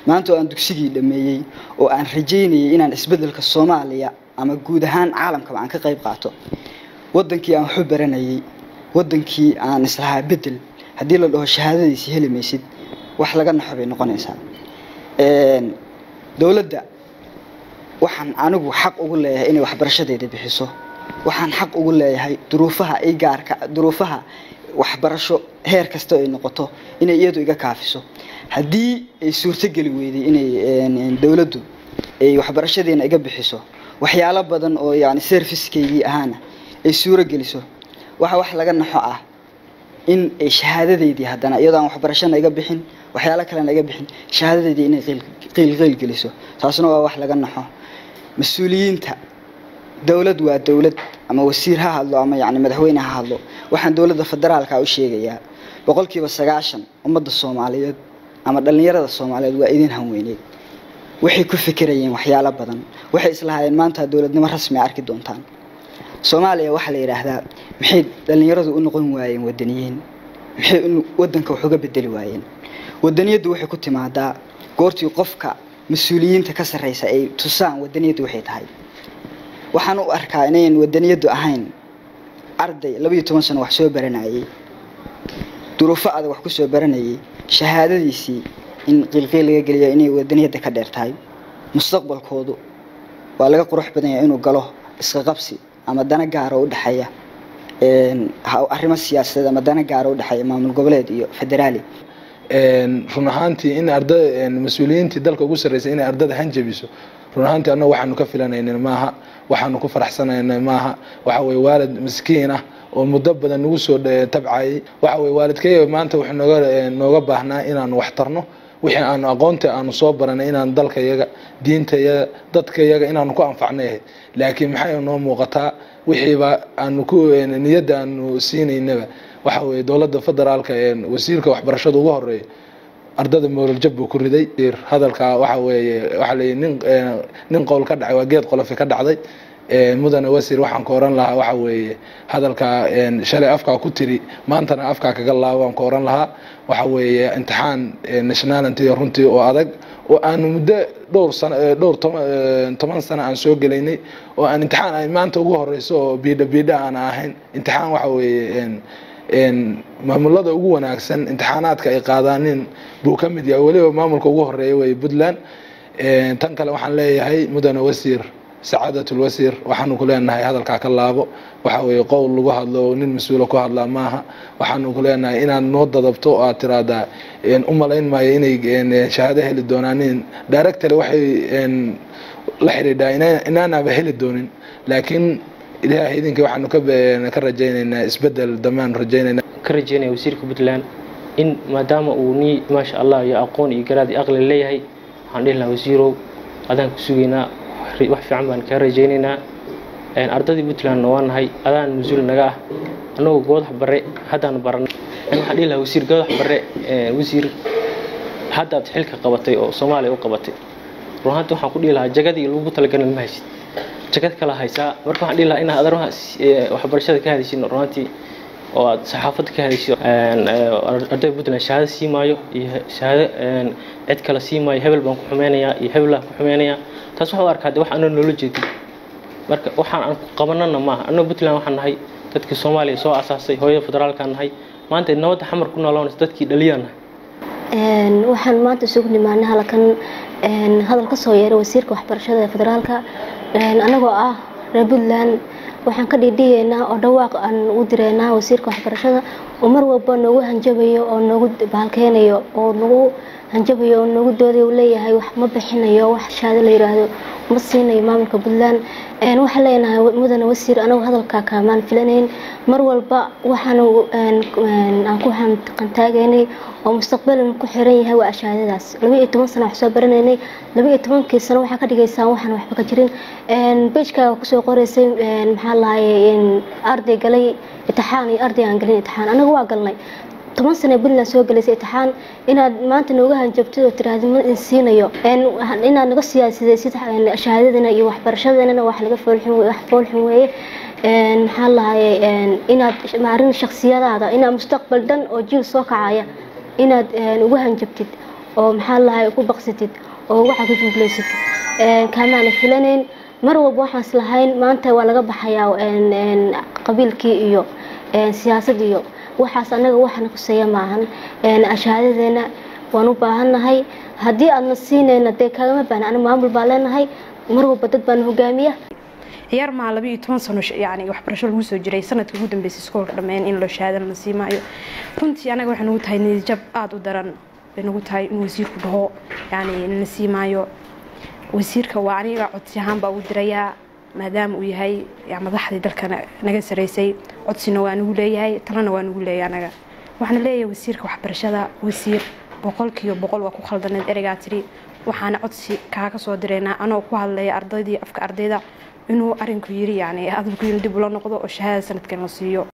maanta aan dugsigii dhameeyay oo aan rajeynayay inaan isbedelka Soomaaliya ama guud ahaan caalamka aan ka qayb qaato wadankii aan wax baranayay wadankii aan islahaa bedel hadii la dhaho shahaadadiisa heli maysid wax laga naxbay noqonaysaa dawladda waxaan anigu xaq ugu leeyahay inay waxbarashadeeda bixiso waxaan xaq ugu leeyahay duruufaha waxbarasho heer kasta ay noqoto inay iyadu iga kaafiso hadii ay suurto gali weeyday inay dawladdu ay waxbarashadeena iga bixiso waxyaalo badan oo yaani service-keygii ahaana ay suuro geliso wax laga naxo ah in ay shahaadadeedii hadana iyadoo aan waxbarashada iga bixin waxyaalo kale iga bixin shahaadadeedii inay qiil geliso taasna waa wax laga naxo mas'uuliyiinta dawlad waa dawlad ama wasiir ha hadlo ama yaani madaxweyne ha hadlo waxaan dawladda federaalka u sheegayaa 90% ummadda Soomaaliyeed ama dhalinyarada Soomaaliyeed waa idin hanweyneed waxay ku fikirayeen waxyaalo badan waxay islahaayeen maanta dawladnimo rasmi arki doontaan Soomaaliya waxa la yiraahdaa maxay dhalinyaradu u noqon waayeen wadaniyiin maxay wadanka wax uga bedeli waayeen wadaniyadu waxay ku timaadaa goortii qofka mas'uuliyiinta ka sareysa ay tusaan wadaniyadu waxay tahay waxaan u arkaa inay wadaniyadu ahayn arday 12 sano wax soo baranayay duruufo adag wax ku soo baranayay shahaadadiisii in qilqil laga galiyo inay wadaniyada ka dheertahay mustaqbalkoodu waa laga qurux badan yahay inuu galo iska qabsi ama dana gaar ah u dhaxaya arrimo siyaasadeed ama dana gaar ah u dhaxaya maamul goboleed iyo federaali run ahaantii in arday mas'uuliyiinta dalka ugu sareeyay in ardada hanjabiso run ahaantii annagu waxaanu ka filanayna maaha waxaanu ku faraxsanaynaa maaha waxa way waalid miskiin ah oo muddo badan ugu soo tabcay waxa way waalidkay maanta wax nooga baahnaa inaan wax tarno wixii aan aqoonta aan soo baranay inaan dalkayaga diintayaga dadkayaga inaan ku anfacnay laakiin maxay noo muuqataa wixii ba aan ku niyada aan siinayna waxa way dawladda federaalka wasiirka waxbarashada ugu horeeyay ardada moral jab ku riday hadalka waxa way nin qowl ka dhacay waa geed qolof ka dhacday mudane wasiir waxaan ka oran lahaa waxa weeye hadalka shalay afka ku tiri maantana afka kaga laabaan ka oran lahaa waxa weeye imtixaan nationality runtii oo adag oo aan muddo dhowr 10 sano aan soo galeynay oo aan imtixaan ay maanta ugu horeyso oo biida aan ahayn imtixaan waxa weeye maamulada ugu wanaagsan imtixaanaadka ay qaadaanin buu ka mid yahay waliba maamulka ugu horeeyay way Puntland tan kale waxaan leeyahay mudane wasiir سعادة الوزير وحنو كلنا هاي هذا الكعكلابو وحوي قول لجوه هذا ونين مسؤول كوه هذا معها وحنو كلنا إن النهضة ضبطوا ترادا إن لين ما إن شهادة هل الدونانين دايركت الوحي إن لحر دا إن أنا بهل الدونين لكن إذا هيدين كوحنو كرجينا إن إسبدل دمان رجينا كرجينا وزير كبتلان إن ما دام وني ما شاء الله يا أقون يقرأ أغلى اللي هي عندنا وزيرو هذا كسوينا wax fiican baan ka rajaynaynaa ardadii Puntland waan hay adaan masuul naga ah anoo goodax bare hadaan baran waxa dhila wasiir goodax bare wasiir hadda xilka qabatay oo Soomaaliya u qabatay ruuxanta waxaan ku dhilahaa jagadii lagu talagalay ma haysid jagad kala haysa marka waxaan dhilahaa in aadaruha waxbarashada ka hadishin ruuxantii oo saxaafada ka hadisho arday Puntland shahaado siimayo iyo shahaado cid kala siimayo hebel baan ku xumeynaya iyo hebel ku xumeynaya taas waxa arkaa wax aan nolol jeedin marka waxaan aan qabanana ma aha anoo Puntland waxaan nahay dadkii Soomaaliya soo asaasay hooyada federaalka nahay maanta nabadda xamar ku noolaa dadkii dhaliyana waxaan maanta soo nimaanay halkan hadal ka soo yeeray wasiirka waxbarashada federaalka anagoo ah reer Puntland waxaan ka dhiidiyeynaa oo dhawaaq aan u direynaa wasiirka waxbarashada oo mar walba noogu hanjabayo oo noogu baalkeenayo oo noogu hanjabayo oo noogu doodayo leeyahay wax ma bixinayo wax shahaado la yiraahdo ma siinayo maamulka Puntland waxa leenahay mudane wasiir anagu hadalka kaamaan filaneyn mar walba waxaan aan ku qantaageynay oo mustaqbalka ku xiran yahay waa shahaadadaas 12 sano wax soo baranaynay 12 sano waxa ka dhigaysan waxaan waxba ka jirin page-ka ku soo qoraysay maxaa lahaayeen arday galay imtixaan iyo arday aan galin imtixaan anagu waa galnay 10 sano Puntland soo galaysay imtixaan inaad maanta nooga hanjabto oo tiraahdo ma siinayo inaad naga siyaasadeysid shahaadadana iyo waxbarashadana wax laga foolxin weeye maxaa lahaayeen inaad maarin shakhsiyadaada inaad mustaqbal dan oo jiil soo kacaya inaad ugu hanjabtid oo maxaa lahay ku baqsatid oo waxa ku jumlaysid kamaana filaneyn mar walba waxaan islahayn maanta waa laga baxayaa qabiilkii iyo siyaasadda iyo waxaas anaga waxaan ku sayaa maahan ashaadadeena waan u baahanahay haddii aadna siinayna dee kagama baahna aniga maamul baa leenahay mar walba dad baan hogaamiya ciyaar maa 12 sano yani waxbarasho lagu soo jiray sanadkii ugu dambeysay iskoolka dhameen in loo shahaadana la siimaayo runtii anaga waxaan ugu tahay niyad aad u daran ugu tahay in wasiirku dhaho yani la siimaayo wasiirka waa aniga codsi ahaan baa u dirayaa maadaama uu yahay madaxdii dalka naga sareysay codsina waa nagu leeyahay talana waa nagu leeyahay anaga waxaan leeyahay wasiirka waxbarashada wasiir 100% waa ku khaldaneed ereyga tiri waxaan codsi kaaga soo direynaa anoo ku hadlaya ardaydii afka ardayda inuu arinku yiri yani hadalku dib loo noqdo oo shahaada sanadkan la siiyo